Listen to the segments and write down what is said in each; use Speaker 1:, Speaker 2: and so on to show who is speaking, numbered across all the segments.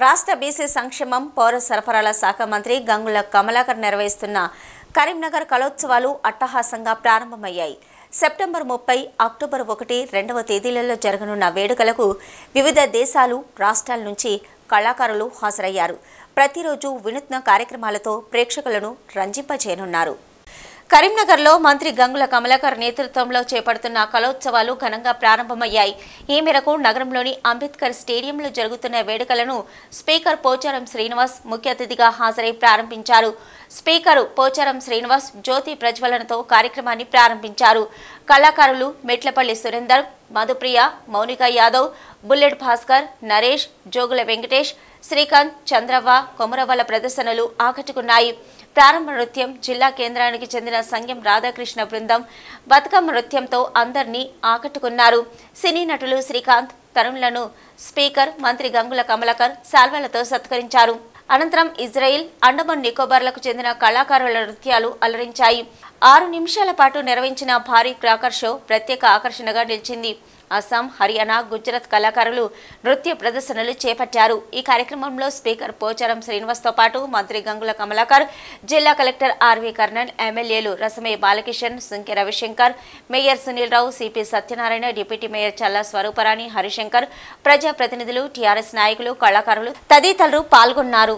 Speaker 1: రాష్ట్ర బీసీ సంక్షేమం పౌర సరఫరాల శాఖ మంత్రి గంగుల కమలాకర్ నిర్వహిస్తున్న కరీంనగర్ కళోత్సవాలు అట్టహాసంగా ప్రారంభమయ్యాయి. సెప్టెంబర్ 30, అక్టోబర్ 1, 2వ తేదీలలో జరగనున్న వేడుకలకు వివిధ దేశాలు, రాష్ట్రాల నుంచి కళాకారులు హాజరయ్యారు. ప్రతిరోజు వినూత్న కార్యక్రమాలతో ప్రేక్షకులను రంజింపజేయనున్నారు. కరీంనగర్లో మంత్రి గంగుల కమలాకర్ నేతృత్వంలో చేపడుతున్న కళోత్సవాలు ఘనంగా ప్రారంభమయ్యాయి. ఈ మేరకు నగరంలోని అంబేద్కర్ స్టేడియంలో జరుగుతున్న వేడుకలను స్పీకర్ పోచారం శ్రీనివాస్ ముఖ్య అతిథిగా హాజరై ప్రారంభించారు. స్పీకర్ పోచారం శ్రీనివాస్ జ్యోతి ప్రజ్వలనతో కార్యక్రమాన్ని ప్రారంభించారు. కళాకారులు మెట్లపల్లి సురేందర్, మధుప్రియ, మౌనిక యాదవ్, బుల్లెట్ భాస్కర్, నరేష్, జోగుల వెంకటేష్, శ్రీకాంత్, చంద్రవ్వ, కొమరవల ప్రదర్శనలు ఆకట్టుకున్నాయి. ప్రారంభ నృత్యం జిల్లా కేంద్రానికి చెందిన సంగం రాధాకృష్ణ బృందం బతుకమ్మ నృత్యంతో అందరినీ ఆకట్టుకున్నారు. సినీ నటులు శ్రీకాంత్, తరుణ్లను స్పీకర్ మంత్రి గంగుల కమలాకర్ శాల్వాలతో సత్కరించారు. అనంతరం ఇజ్రాయిల్, అండమాన్ నికోబార్లకు చెందిన కళాకారుల నృత్యాలు అలరించాయి. 6 నిమిషాల పాటు నిర్వహించిన భారీ క్రాకర్ షో ప్రత్యేక ఆకర్షణగా నిలిచింది. అస్సాం, హర్యానా, గుజరాత్ కళాకారులు నృత్య ప్రదర్శనలు చేపట్టారు. ఈ కార్యక్రమంలో స్పీకర్ పోచారం శ్రీనివాస్తో పాటు మంత్రి గంగుల కమలాకర్, జిల్లా కలెక్టర్ ఆర్వి కర్ణన్, ఎమ్మెల్యేలు Rasamayi Balakishan, Sunke Ravishankar, mayor Sunil Rao, CP Satyanarayana, deputy mayor Challa Swarooparani, Harishankar, ప్రజాప్రతినిధులు, టీఆర్ఎస్ నాయకులు, కళాకారులు తదితరులు పాల్గొన్నారు.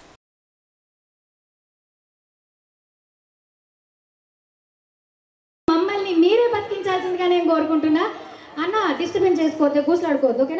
Speaker 2: మమ్మల్ని మీరే బతికించాల్సిందిగా నేను కోరుకుంటున్నా. అన్న డిస్టర్బెన్స్ చేసుకోవద్దు, కూర్చోడుకోవద్దు, ఓకేనా?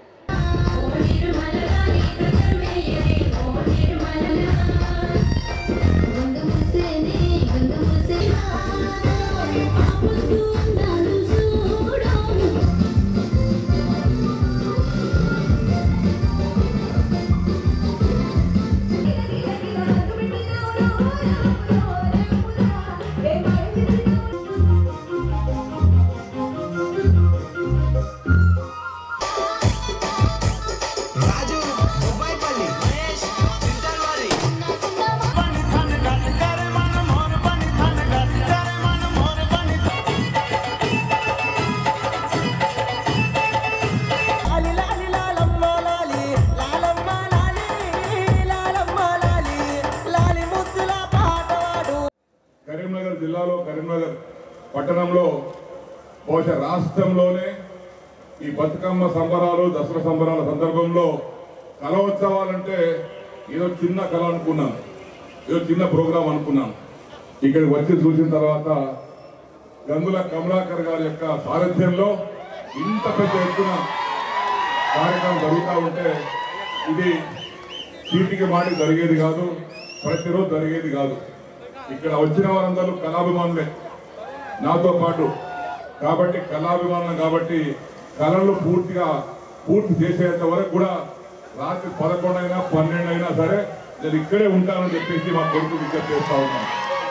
Speaker 3: కరీంనగర్ జిల్లాలో, కరీంనగర్ పట్టణంలో, బహుశా రాష్ట్రంలోనే ఈ బతుకమ్మ సంబరాలు, దసరా సంబరాల సందర్భంలో కళోత్సవాలంటే ఏదో చిన్న కళ అనుకున్నాను, ఏదో చిన్న ప్రోగ్రాం అనుకున్నాను. ఇక్కడికి వచ్చి చూసిన తర్వాత గంగుల కమలాకర్ గారి యొక్క సారథ్యంలో ఇంత పెద్ద ఎత్తున కార్యక్రమం జరుగుతూ ఉంటే ఇది చీటికి మాటి జరిగేది కాదు, ప్రతిరోజు జరిగేది కాదు. ఇక్కడ వచ్చిన వారందరూ కళాభిమానులే నాతో పాటు. కాబట్టి కళాభిమానం కాబట్టి కళలు పూర్తి చేసేంత వరకు కూడా రాత్రి 11 అయినా 12 అయినా సరే నేను ఇక్కడే ఉంటానని చెప్పేసి మా కొడుకు విజ్ఞప్తి చేస్తా ఉన్నాను.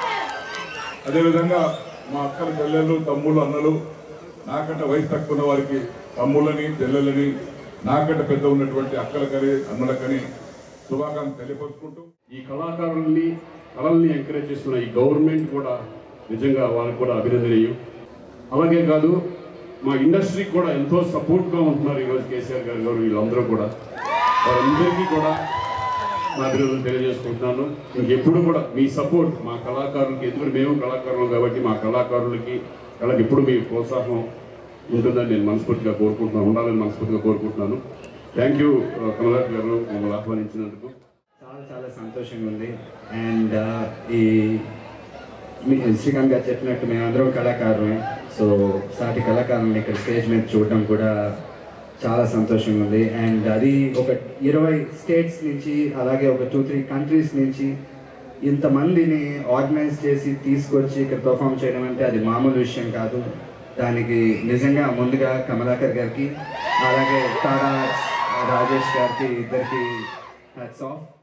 Speaker 3: అదేవిధంగా మా అక్కల చెల్లెళ్ళు, తమ్ముళ్ళు, అన్నలు, నాకంటే వయసు తక్కువ ఉన్న వారికి తమ్ముళ్ళని, చెల్లెళ్ళని, నాకంటే పెద్ద ఉన్నటువంటి అక్కలకని, అన్నలకని శుభాకాంక్షలు తెలియపరుచుకుంటూ
Speaker 4: ఈ కళాకారుల్ని, కళల్ని ఎంకరేజ్ చేస్తున్న ఈ గవర్నమెంట్ కూడా నిజంగా వాళ్ళకి కూడా అభినందనీయం. అలాగే కాదు, మా ఇండస్ట్రీకి కూడా ఎంతో సపోర్ట్గా ఉంటున్నారు ఈరోజు కేసీఆర్ గారు, వీళ్ళందరూ కూడా. వాళ్ళందరికీ కూడా మా అభినందనలు తెలియజేసుకుంటున్నాను. ఇంకెప్పుడు కూడా మీ సపోర్ట్ మా కళాకారులకి, ఎందుకంటే మేము కళాకారులు కాబట్టి మా కళాకారులకి వాళ్ళకి ఎప్పుడు మీ ప్రోత్సాహం ఉంటుందని నేను మనస్ఫూర్తిగా కోరుకుంటున్నాను, ఉండాలని మనస్ఫూర్తిగా కోరుకుంటున్నాను. థ్యాంక్ యూ కమలాకర్ గారు మమ్మల్ని ఆహ్వానించినందుకు.
Speaker 5: చాలా సంతోషంగా ఉంది. అండ్ ఈ శ్రీకాంత్ గారు చెప్పినట్టు మేమందరం కళాకారులమే. సో సాటి కళాకారులను ఇక్కడ స్టేజ్ మీద చూడడం కూడా చాలా సంతోషంగా ఉంది. అండ్ అది ఒక 20 స్టేట్స్ నుంచి, అలాగే ఒక 2-3 కంట్రీస్ నుంచి ఇంతమందిని ఆర్గనైజ్ చేసి తీసుకొచ్చి ఇక్కడ పర్ఫామ్ చేయడం అంటే అది మామూలు విషయం కాదు. దానికి నిజంగా ముందుగా కమలాకర్ గారికి, అలాగే తారా రాజేష్ గారికి, ఇద్దరికి హ్యాట్స్ ఆఫ్.